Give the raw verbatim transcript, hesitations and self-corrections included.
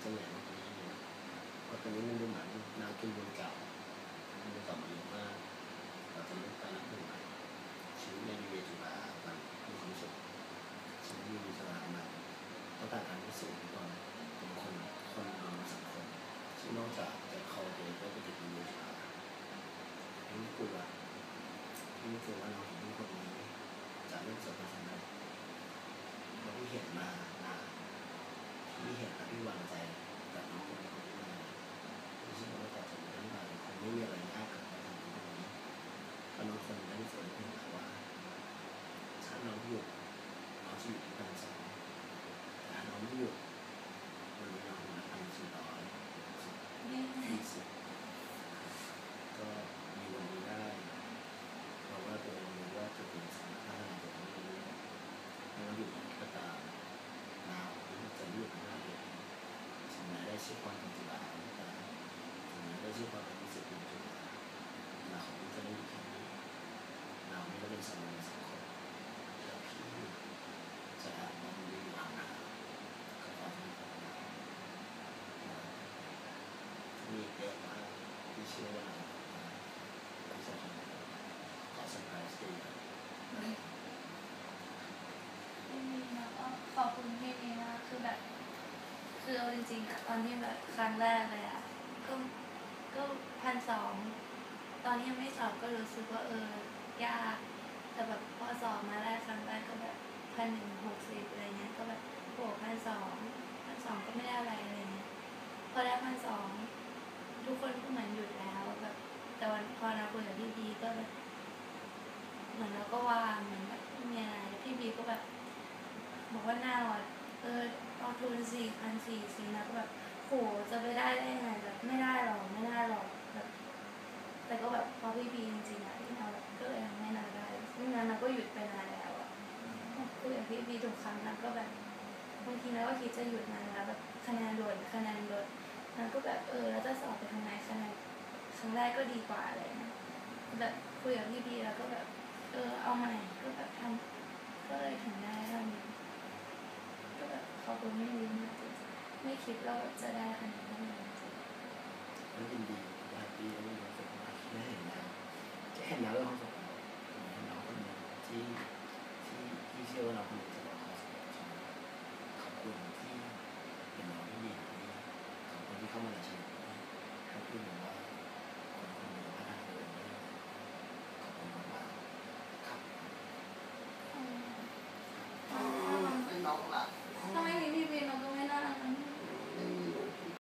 จะใหญ่มากกว่านี้เพราะตอนนี้มันดูเหมือนน้ำกินบนเก่ามันเก่ามันเยอะมากเราจะเลือกไปน้ำหนึ่งใหม่ชีวิตในเวทีบาร์มันมีความสุขชีวิตมีสถานะต้องการการพิสูจน์ก่อนเป็นคนคนในสังคมที่นอกจากจะเข้าตัวก็จะติดในเวทีบาร์ไม่กลัวไม่กลัวว่าเราเป็นคนนี้จะเริ่มประสบความสำเร็จเราที่เห็นมานานที่เห็นและที่วางใจกับน้องคนนี้มาไม่ใช่ว่าแต่ถึงนั้นมาคงไม่มีอะไรยากกับการทำตรงนี้เพราะน้องคนนี้ได้ส่วนที่เห็นว่าถ้าน้องหยุดน้องจะอยู่ที่พันสองแต่น้องไม่หยุดวันนี้น้องมาพันสี่ร้อยยี่สิบก็มีวันนี้ได้เพราะว่าตัวเองรู้ว่าตัวเองสามารถพัฒนาตัวเองได้ไม่ว่าอยู่ที่ไหนก็ตามเราจะเลือกหน้าเองถึงแม้ได้ชื่อความเป็นจุฬาก็ตามถึงแม้ได้ชื่อความเป็นวิสิตเป็นจุฬาเราไม่จะได้อยู่แค่นี้เราไม่ได้เป็นสมาชิกสังคมแล้วพี่จะทำมันดีห่างๆกับความเป็นของเรามีเยอะมากที่เชื่อว่าเราเป็นสมาชิกขอสัมภาษณ์ดีครับพี่มีนะก็ขอบคุณพี่มีมากคือแบบคือเอาจริงๆอะตอนที่แบบครั้งแรกเลยอะก็ก็พันสองตอนที่ยังไม่สอบก็รู้สึกว่าเออยากแต่แบบพอสอบมาแรกครั้งแรกก็แบบพันหนึ่งหกสิบอะไรเงี้ยก็แบบโหพันสองพันสองก็ไม่ได้อะไรอะไรเงี้ยพอได้พันสองทุกคนก็เหมือนหยุดแล้วแบบแต่วันพอเราคุยกับพี่บีก็แบบเหมือนเราก็วางเหมือนแบบไม่มีอะไรพี่บีก็แบบบอกว่าหน้าเราเออเอาทุนสี่พันสี่สี่นะก็แบบโหจะไปได้ได้ไงแบบไม่ได้หรอกไม่ได้หรอกแบบแต่ก็แบบพอพี่บีจริงๆอะที่เราก็เลยทำให้นาได้ซึ่งนั้นเราก็หยุดไปนานแล้วอะคุยกับพี่บีทุกครั้งนะก็แบบบางทีเราก็คิดจะหยุดนานแล้วแบบคะแนนลดคะแนนลดนั้นก็แบบเออแล้วจะสอบไปทางไหนคะแนนครั้งแรกก็ดีกว่าอะไรนะแบบคุยกับพี่บีแล้วก็แบบเออเอาใหม่ก็แบบทำก็เลยถึงได้ทำก็แบบขอบคุณไม่ดีมากจริงไม่คิดเราจะได้ขนาดนี้แล้วยินดีอยากดีแล้วมีความสุขมากที่ได้เห็นแล้วจะเห็นแล้วเรื่องความสุขเราเห็นน้องคนหนึ่งที่ที่ที่เชื่อว่าเราคนหนึ่งจะบอกเขาขอบคุณ